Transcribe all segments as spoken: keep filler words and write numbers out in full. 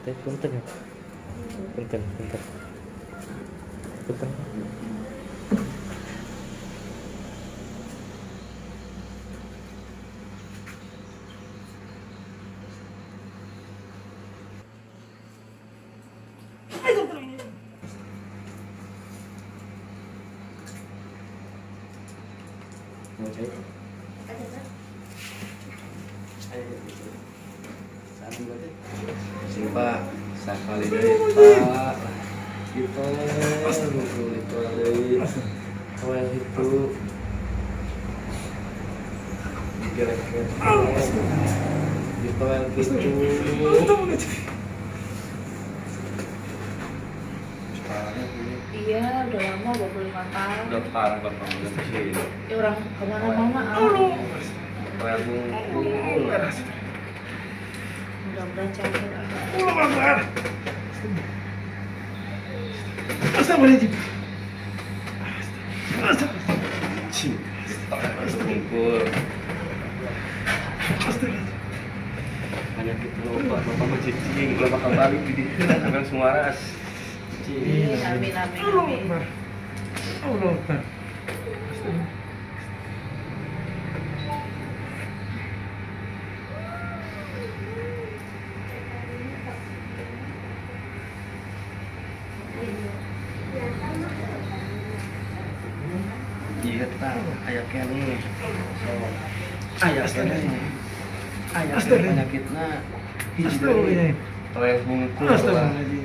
teh punten ya. Punten, punten. Punten. Sing Pak, sakali deui Pak. Gitu, itu deui. Awal itu digerak-gerak. Ditowel gitu. Iya, udah lama dua puluh lima tahun. Udah parah Bapak udah sih. Ya orang kemana-mana ah. Towel bungkul. Mudah-mudahan cair. Astagfirullahaladzim. Cing. Towel bungkul. Hanya gitu Bapak, Bapak mah cicing, Bapak bakal balik di dieu akan semua ras. Amin, amin, amin, amin. Allah Akbar. Iya tah, aya keneh. Aya keneh. Aya penyakitna. Astagfirullahaladzim. Towel bungkul. Astagfirullahaladzim.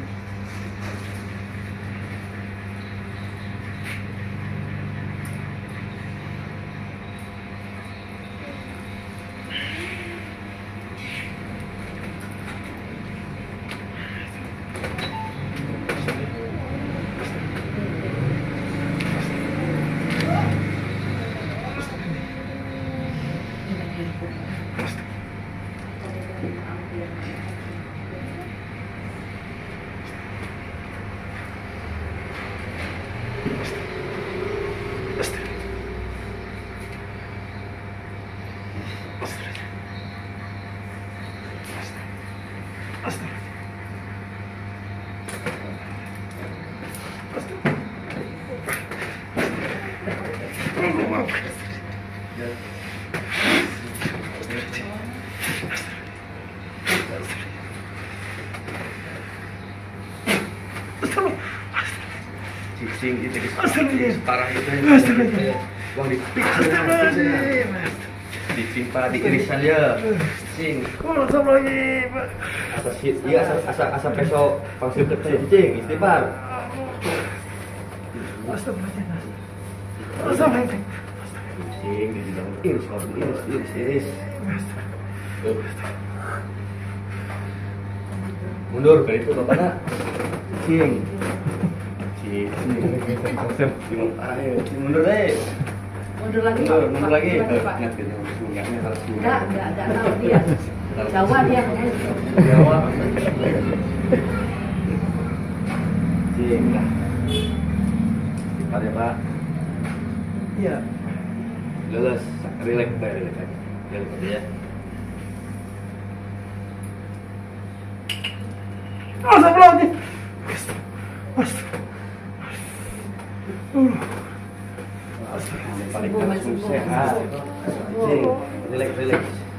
Cicing itu Astagfirullahaladzim. parah itu. Astagfirullahaladzim. Uang dipik. Astagfirullahaladzim. Ditimpa diiris saja. Cing. Astagfirullahaladzim. Asa si- iya asa asa asa peso pangsil kecil cicing istighfar. Astagfirullahaladzim. Astagfirullahaladzim. Cing di dalam iris kalau iris iris iris. Tuh. Mundur ke itu Bapak nak. Cing. Cing. Konsep bingung parah ya. Mundur deh. Mundur lagi, Pak. Mundur, mundur lagi. Mundur lagi, Pak. Ingat gitu. Sungguhnya harus Enggak, enggak, enggak tahu dia. Jawa dia. Jawa. Cing. Cepat ya Pak. Iya. Leles, relax, relax aja. Relax aja ya. Astagfirullahaladzim. Yang paling langsung sehat. Cing, relax, relax.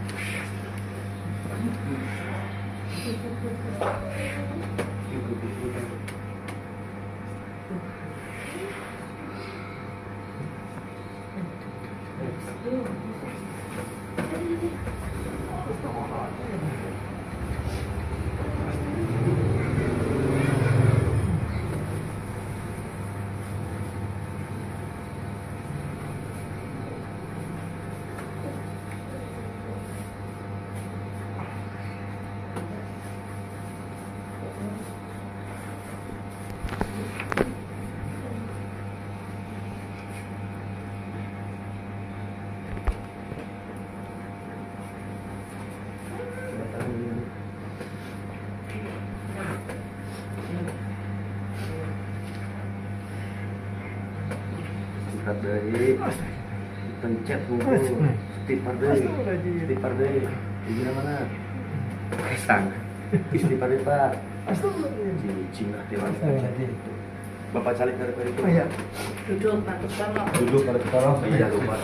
Istirahat deui. Pencet bungkul. Istighfar deui. Istighfar deui. Di mana? Kesang. Istighfar deui, Pak. Astagfirullahaladzim. Cicing lah dewan. Astagfirullahaladzim. Bapak calik dari itu. Oh iya. Duduk, mantap banget. Duduk pada sekarang. Iya lupa.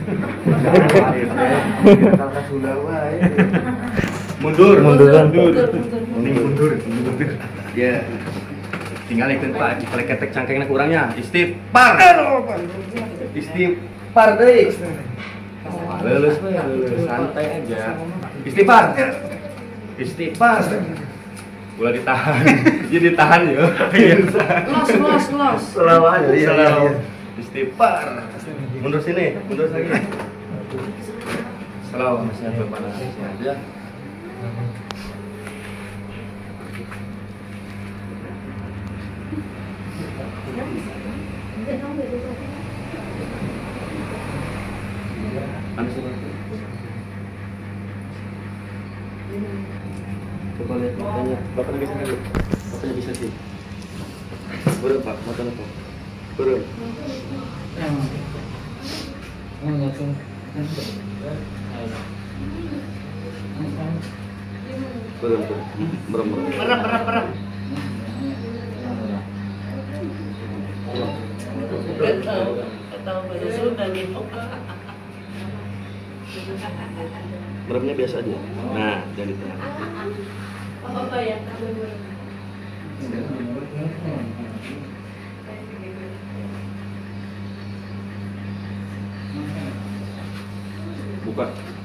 Kalau sudah wae. Mundur, Mundur, mundur. mundur, mundur. Mending mundur, mundur. Ya. Tinggal ikut Pak, kita ketek cangkengnya kurangnya. Istighfar. Istighfar deh. Lulus, lulus, santai aja. Istighfar. Istighfar. Boleh ditahan. Jadi ditahan ya. Los, los, los. Selalu aja. Iya, Selalu. iya. Istighfar. Mundur sini, mundur lagi. Selalu masih ada panas aja. Panas apa? Coba lihat matanya. Bapaknya bisa nggak? Bapaknya bisa sih. Burung Pak, matanya Pak. Burung. Burung, burung. Burung, burung. Merem, merem, merem. Gak tahu, gak tahu bahasa Sunda nih. Meremnya biasa aja. Nah, jangan ditahan. Apa ya? Buka.